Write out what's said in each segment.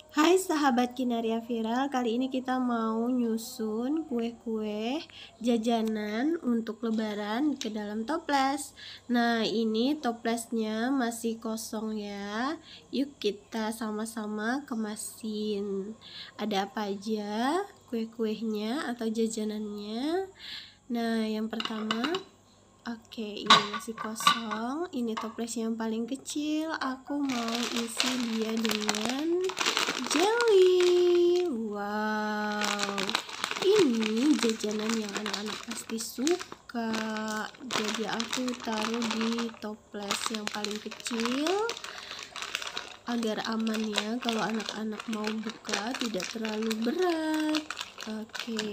Hai sahabat Kinaria Viral, kali ini kita mau nyusun kue-kue jajanan untuk lebaran ke dalam toples. Nah, ini toplesnya masih kosong ya. Yuk kita sama-sama kemasin. Ada apa aja kue-kuenya atau jajanannya? Nah, yang pertama, oke, ini masih kosong. Ini toples yang paling kecil. Aku mau isi dia dengan jelly. Wow, ini jajanan yang anak-anak pasti suka. Jadi aku taruh di toples yang paling kecil agar aman ya, kalau anak-anak mau buka tidak terlalu berat. Oke,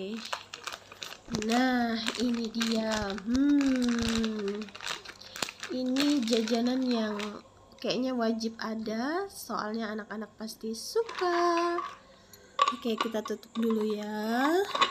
nah ini dia. Ini jajanan yang kayaknya wajib ada, soalnya anak-anak pasti suka. Oke, kita tutup dulu ya.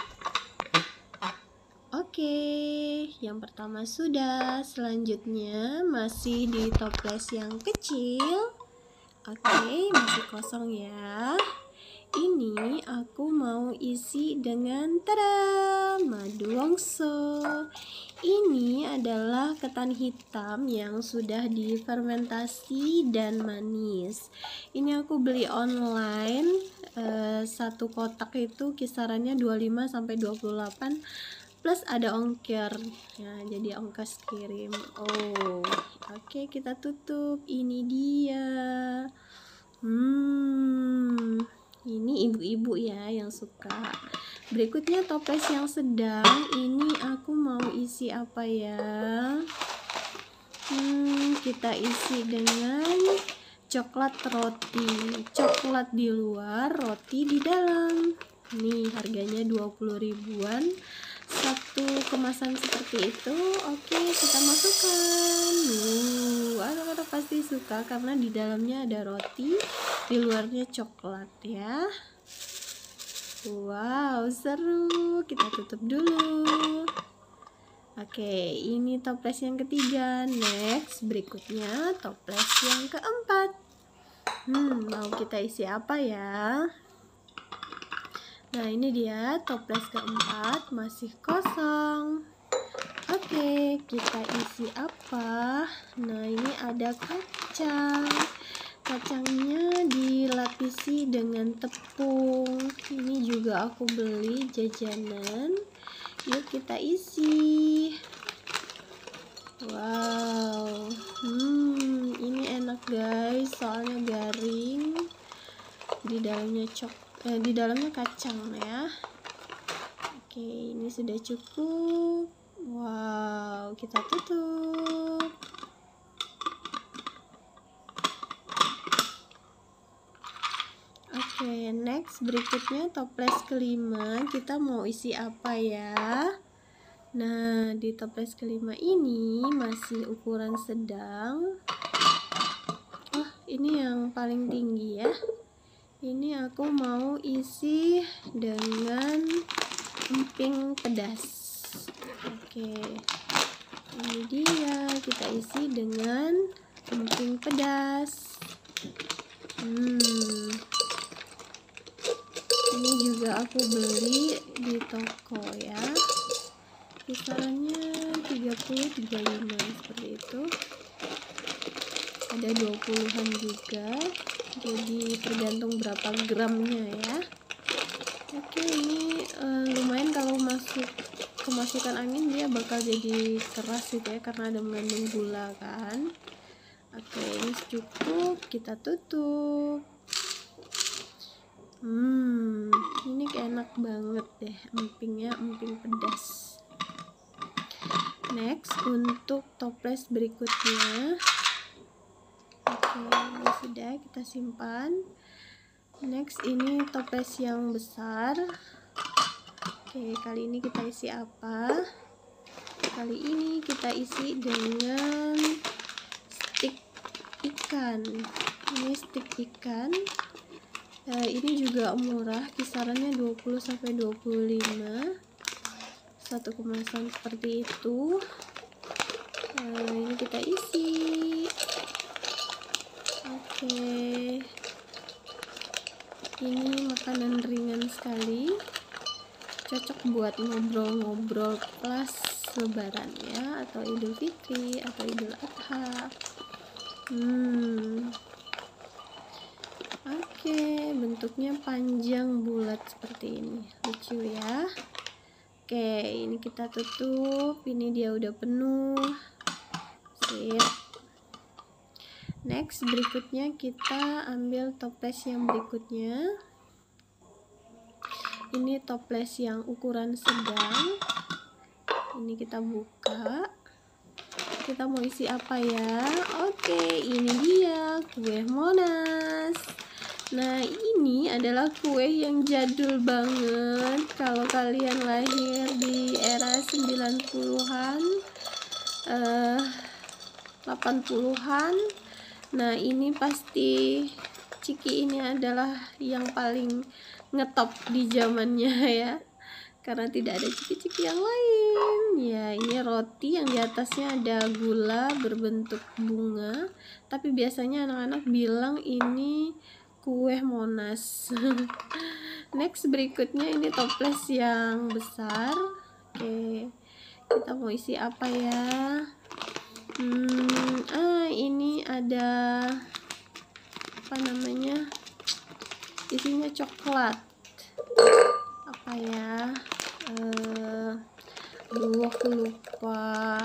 Oke, yang pertama sudah. Selanjutnya masih di toples yang kecil. Oke, masih kosong ya. Ini aku mau isi dengan madu wongso. Ini adalah ketan hitam yang sudah difermentasi dan manis. Ini aku beli online, satu kotak itu kisarannya 25 sampai 28 plus ada ongkir. Nah, jadi ongkos kirim. Oke, kita tutup. Ini dia. Ini ibu-ibu ya yang suka. Berikutnya toples yang sedang. Ini aku mau isi apa ya? Kita isi dengan coklat roti. Coklat di luar, roti di dalam. Nih harganya 20 ribuan. Satu kemasan seperti itu. Oke, kita masukkan. Anak-anak pasti suka karena di dalamnya ada roti, di luarnya coklat ya. Wow, seru. Kita tutup dulu. Oke, ini toples yang ketiga. Next, berikutnya toples yang keempat. Mau kita isi apa ya? Nah, ini dia toples keempat, masih kosong. Oke, kita isi apa? Nah, ini ada kacang. Kacangnya dilapisi dengan tepung. Ini juga aku beli jajanan. Yuk kita isi. Wow, ini enak guys, soalnya garing. Di dalamnya kacang ya. Oke, ini sudah cukup. Wow, kita tutup. Oke, next berikutnya toples kelima. Kita mau isi apa ya? Nah, di toples kelima ini masih ukuran sedang. Ini yang paling tinggi ya. Ini aku mau isi dengan emping pedas. Oke, ini dia, kita isi dengan emping pedas. Ini juga aku beli di toko ya, kisarannya 30-35 seperti itu. Ada 20-an juga, jadi tergantung berapa gramnya ya. Oke, ini lumayan, kalau kemasukan angin dia bakal jadi keras gitu ya, karena ada mengandung gula kan. Oke, ini cukup, kita tutup. Ini enak banget deh, empingnya emping pedas. Next, untuk toples berikutnya. Oke, ini sudah, kita simpan. Next, ini toples yang besar. Oke, kali ini kita isi apa? Kali ini kita isi dengan stik ikan. Ini stik ikan. Ini juga murah, kisarannya 20 sampai 25. Satu kemasan seperti itu. Ini kita isi. Oke. Ini makanan ringan sekali, cocok buat ngobrol-ngobrol pas lebaran ya, atau Idul Fitri atau Idul Adha. Oke, bentuknya panjang bulat seperti ini, lucu ya. Oke, ini kita tutup. Ini dia udah penuh. Sip. Next, berikutnya kita ambil toples yang berikutnya. Ini toples yang ukuran sedang. Ini kita buka. Kita mau isi apa ya? Oke, ini dia kue Monas. Nah, ini adalah kue yang jadul banget. Kalau kalian lahir di era 90-an, 80-an, nah ini pasti Ciki ini adalah yang paling ngetop di zamannya ya. Karena tidak ada ciki-ciki yang lain. Ya, ini roti yang di atasnya ada gula berbentuk bunga. Tapi biasanya anak-anak bilang ini kue Monas. Next, berikutnya ini toples yang besar. Oke, kita mau isi apa ya? Ini ada apa namanya? Isinya coklat. Apa ya? Aku lupa.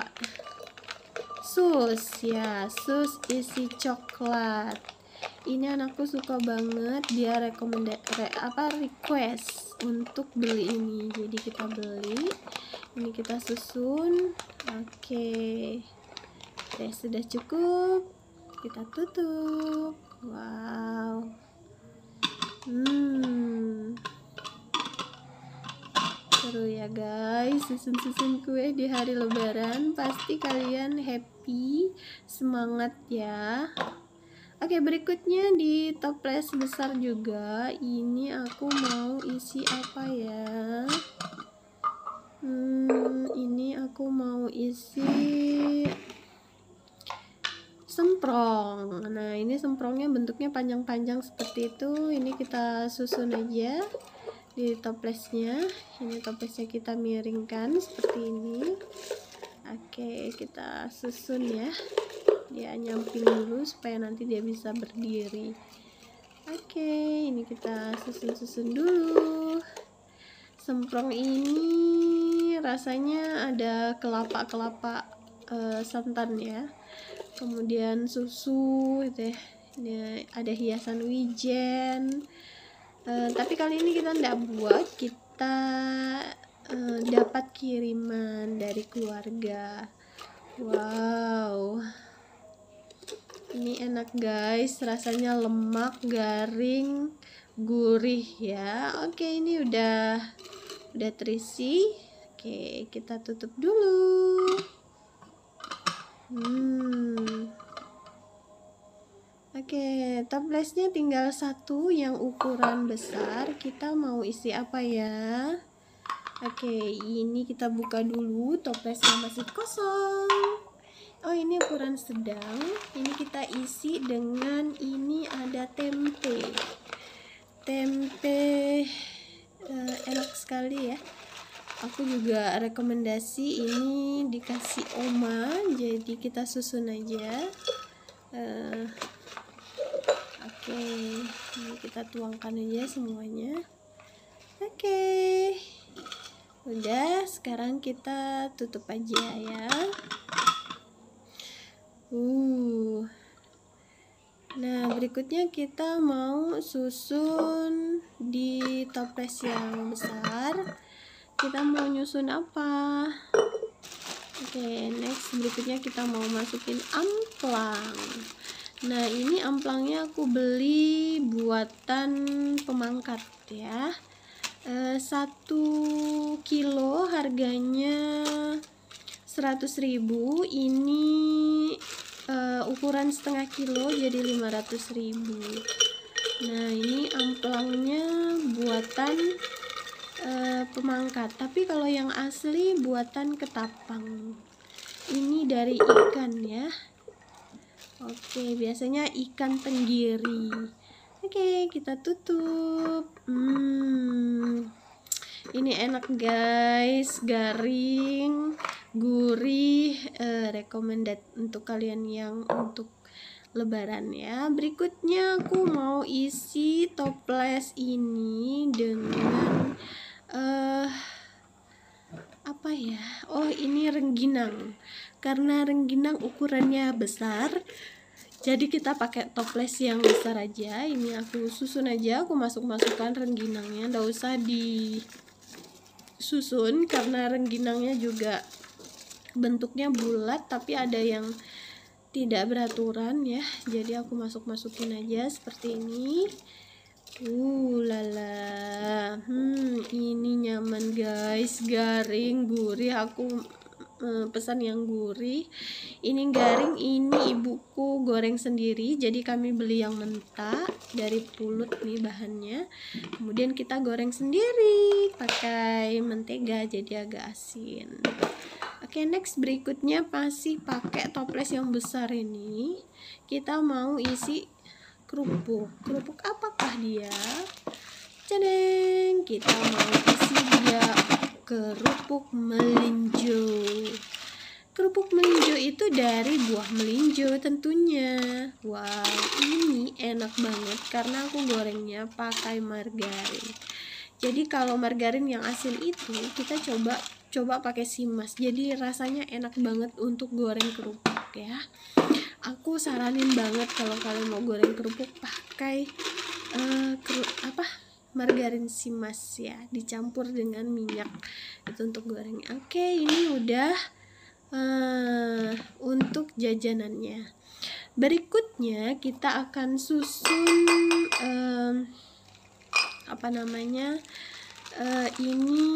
Sus ya, sus isi coklat. Ini anakku suka banget, dia request untuk beli ini, jadi kita beli. Ini kita susun. Oke, sudah cukup, kita tutup. Wow, seru ya guys, susun-susun kue di hari lebaran. Pasti kalian happy, semangat ya. Oke, berikutnya di toples besar juga. Ini aku mau isi apa ya? Ini aku mau isi semprong. Nah, ini semprongnya bentuknya panjang-panjang seperti itu. Ini kita susun aja di toplesnya. Ini toplesnya kita miringkan seperti ini. Oke, kita susun ya. Dia nyamping dulu supaya nanti dia bisa berdiri. Oke, ini kita susun-susun dulu. Semprong ini rasanya ada kelapa santan ya, kemudian susu gitu ya. Ini ada hiasan wijen. Tapi kali ini kita tidak buat, kita dapat kiriman dari keluarga. Wow, ini enak guys, rasanya lemak, garing, gurih ya. Oke, ini udah terisi. Oke, kita tutup dulu. Oke, toplesnya tinggal satu yang ukuran besar. Kita mau isi apa ya? Oke, ini kita buka dulu, toplesnya masih kosong. Oh, ini ukuran sedang. Ini kita isi dengan, ini ada tempe. Enak sekali ya. Aku juga rekomendasi ini dikasih oma, jadi kita susun aja. Oke, ini kita tuangkan aja semuanya. Oke, udah, sekarang kita tutup aja ya. Nah, berikutnya kita mau susun di toples yang besar. Kita mau nyusun apa? Oke, next berikutnya kita mau masukin amplang. Nah, ini amplangnya aku beli buatan pemangkat ya. 1 kilo harganya 100.000. Ini ukuran setengah kilo jadi 500.000. Nah, ini amplangnya buatan pemangkat, tapi kalau yang asli buatan ketapang. Ini dari ikan ya. Oke, biasanya ikan tenggiri. Oke, kita tutup. Ini enak guys, garing, gurih, recommended untuk kalian yang untuk lebaran ya. Berikutnya aku mau isi toples ini dengan apa ya? Oh, ini rengginang. Karena rengginang ukurannya besar, jadi kita pakai toples yang besar aja. Ini aku susun aja, aku masukkan rengginangnya, nggak usah disusun karena rengginangnya juga bentuknya bulat tapi ada yang tidak beraturan ya. Jadi aku masukin aja seperti ini. Lala. Ini nyaman guys, garing, gurih. Aku pesan yang gurih. Ini garing, ini ibuku goreng sendiri. Jadi kami beli yang mentah dari Pulut nih bahannya. Kemudian kita goreng sendiri pakai mentega jadi agak asin. Oke, next berikutnya masih pakai toples yang besar ini. Kita mau isi kerupuk. Kerupuk apakah dia? Cadeng, kita mau isi dia kerupuk melinjo. Kerupuk melinjo itu dari buah melinjo tentunya. Wow, ini enak banget karena aku gorengnya pakai margarin. Jadi kalau margarin yang asin itu kita coba pakai simas. Jadi rasanya enak banget untuk goreng kerupuk ya. Aku saranin banget kalau kalian mau goreng kerupuk pakai margarin simas ya, dicampur dengan minyak itu untuk goreng. Oke, ini udah untuk jajanannya. Berikutnya kita akan susun ini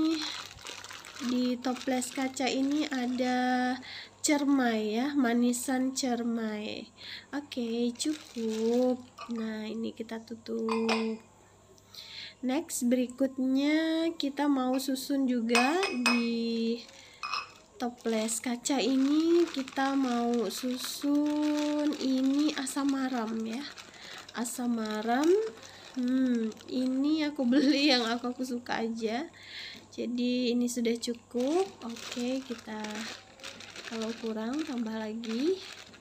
di toples kaca ini ada cermai ya, manisan cermai. Oke, cukup. Nah, ini kita tutup. Next, berikutnya kita mau susun juga di toples kaca ini. Kita mau susun ini asam maram ya. Asam maram. Ini aku beli yang aku suka aja. Jadi ini sudah cukup. Oke, kita kalau kurang tambah lagi.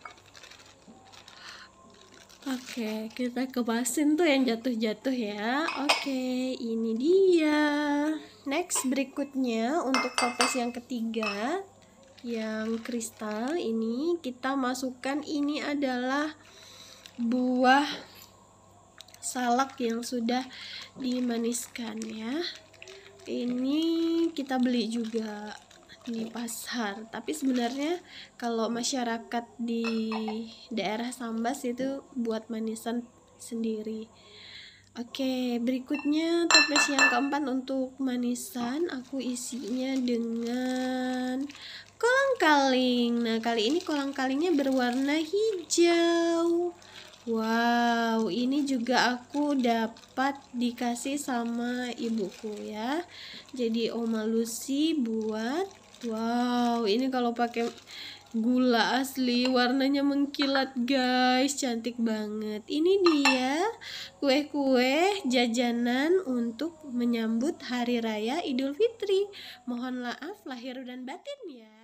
Oke, kita kepasin tuh yang jatuh-jatuh ya. Oke, ini dia. Next, berikutnya untuk toples yang ketiga, yang kristal ini kita masukkan, ini adalah buah salak yang sudah dimaniskan ya. Ini kita beli juga di pasar, tapi sebenarnya kalau masyarakat di daerah Sambas itu buat manisan sendiri. Oke, berikutnya toples yang keempat untuk manisan, aku isinya dengan kolang-kaling. Nah, kali ini kolang-kalingnya berwarna hijau. Wow, ini juga aku dapat dikasih sama ibuku ya. Jadi Oma Lucy buat. Wow, ini kalau pakai gula asli warnanya mengkilat guys, cantik banget. Ini dia kue-kue jajanan untuk menyambut Hari Raya Idul Fitri. Mohon maaf lahir dan batin ya.